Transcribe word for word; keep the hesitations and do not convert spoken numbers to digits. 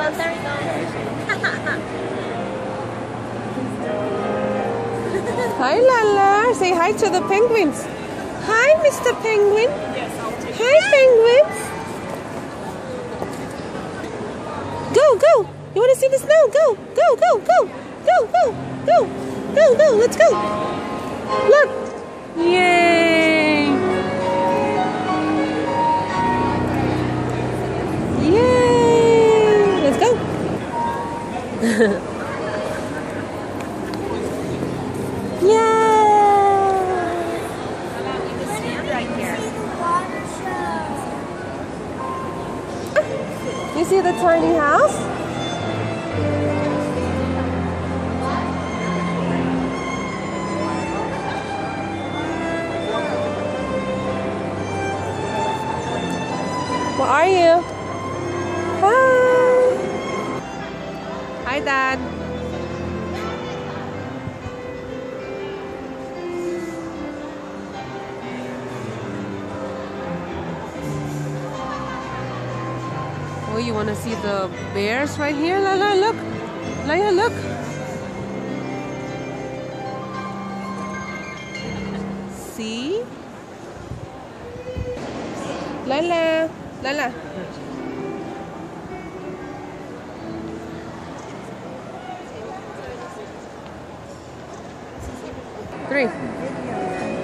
there we go. Hi, Lala. Say hi to the penguins. Hi, Mister Penguin. Hi, penguins. Go, go. You want to see the snow? Go, go, go, go. Go, go, go. Go, go. Let's go. Look. Yay. Yay. Let's go. You see the tiny house? What are you? Hi. Hi, Dad. Oh, you want to see the bears right here? Lala, look. Laya, look. See? Lala, Lala. Three.